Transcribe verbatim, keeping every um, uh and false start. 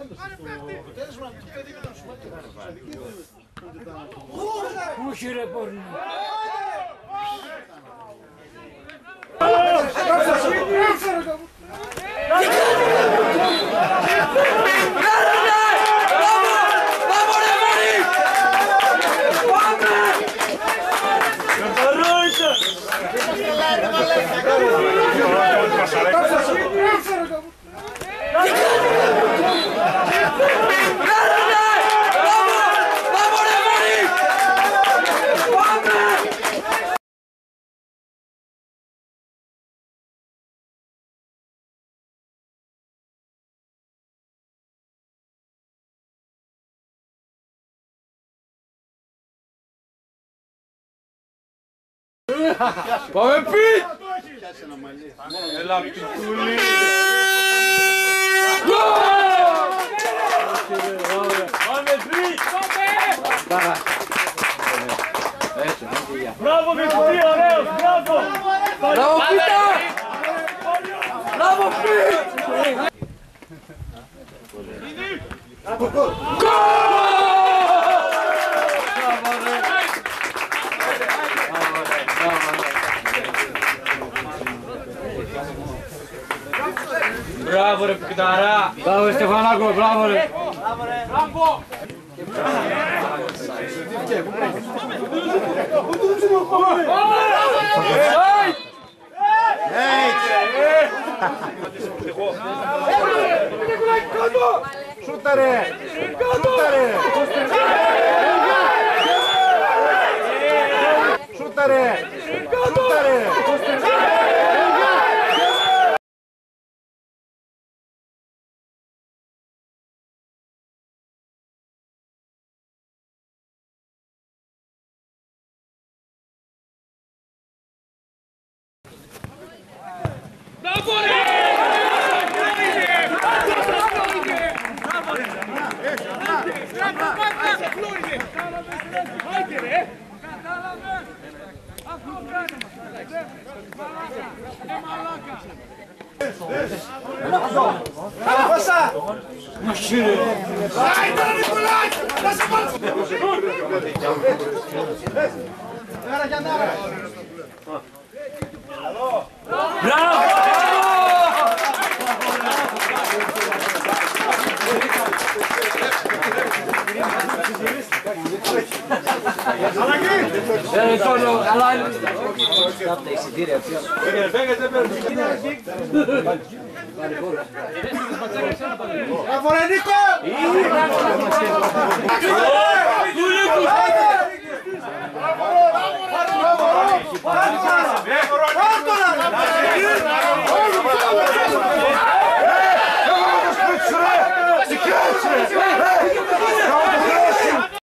Όχι ρε πόρνο. Πάμε πιτ! Έλα πιτούλη! Πάμε πιτ! Μπράβο Μητσουτή, ωραίος, μπράβο! Μπράβο πίτα! Μπράβο πιτ! Μπράβο ρε Πικταρά! Μπράβο Στεφανάκο, μπράβο ρε! Μπράβο! Σούταρε! Σούταρε! Σούταρε! Σούταρε! Δεν θέλω, αλλά είναι. Κάπου τα εισιτήρια πια. Μπράβο ρε Νίκο! Μπράβο!